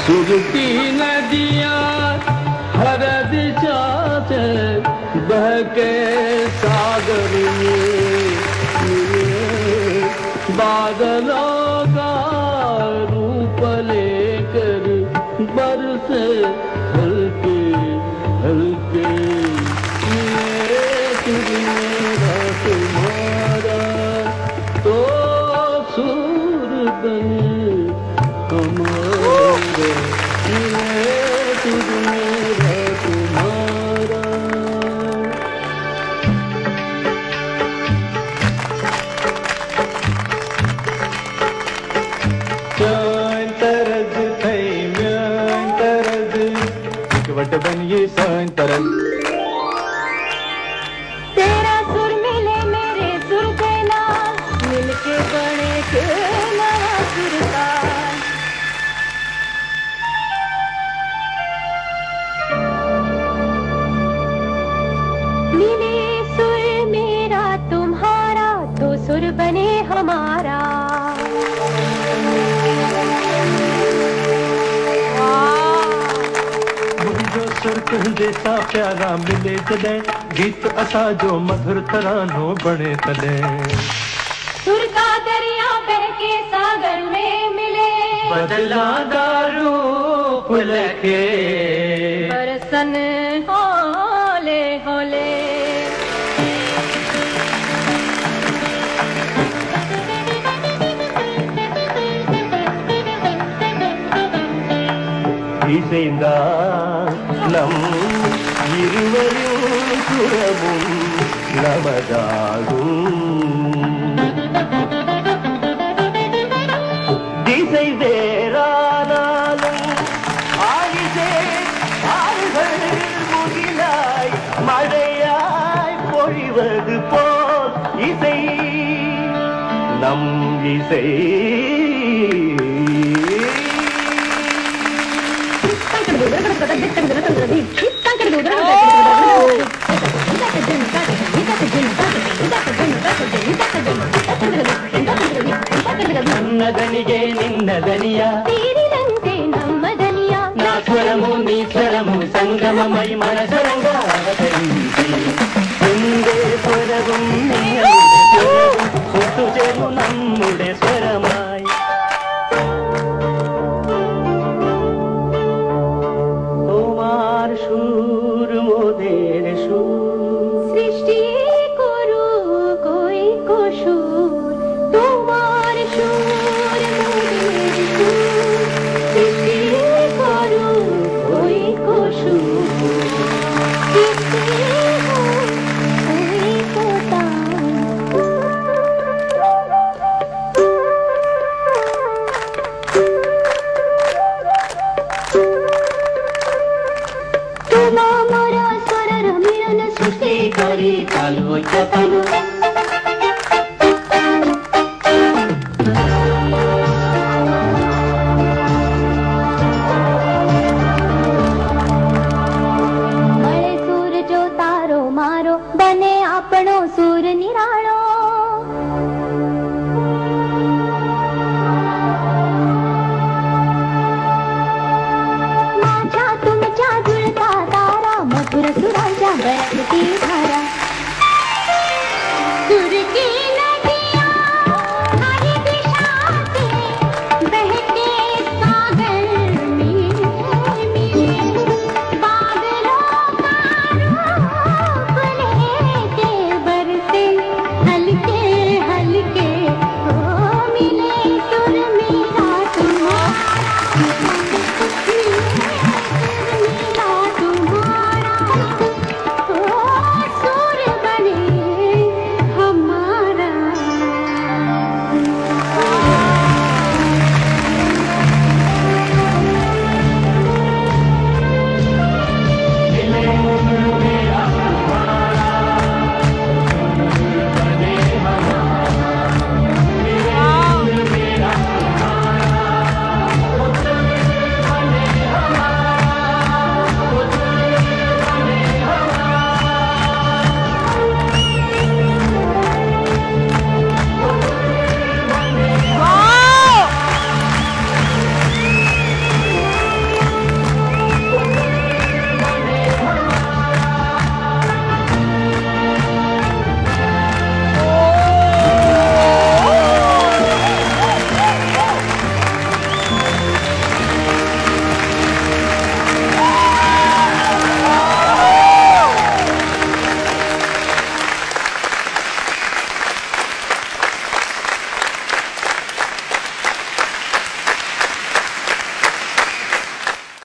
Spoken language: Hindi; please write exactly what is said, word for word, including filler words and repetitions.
सुर की नदियाँ हर दिशा से बहके सागर में मिले, बादलों का रूप लेकर बरसे हल्के हल्के, ये सुर मेरा तुम्हारा तो सुर बने हमारा, ये सुर मेरा तुम्हारा। Sön तरज थे म्यान तरज, वट बनिए sön तरज। तेरा सुर मिले मेरे सुर के नाल, मिलके बने के नवा सुरताल। मिले सुर मेरा तुम्हारा तो सुर बने हमारा। सुर जैसा प्यारा मिले तले, गीत असा जो मधुर तरानो बने तले। सुर का दरिया बहके सागर में मिले, बदला दारू पुलके बरसन होले होले। இசைந்தா நம் இருவரும் சுரமும் நமதாகும். திசை வேறானாலும் ஆயிசே ஆறுகள் முகிலாய் மழையாய் பொழிவது போல் இசை நம் இசை. నన్నదనిగే నిన్నదనియ, తీరినంతే నమ్మదనియ, నా స్వరము నీ స్వరము సంగమమై మనసరంగా అవతరించి, ఉండే స్వరവും ఒట్టుచేరు నమ్ముడే స్వరమాయ్. তোমার সুর মোদের সুর, সৃষ্টি করু কই কসুর, তোমার সুর মোদের সুর, সৃষ্টি করু কই কসুর, সৃষ্টি কই কোতাল। তোমা মোরা স্বরর মিলন সৃষ্টি করি চালু চালু। મળે સુર જો તારો મારો, બને આપણો સુર નિરાળો। माझ्या तुमच्या जुळता तारा, मधुर सुरांच्या बरकती धारा, सुर की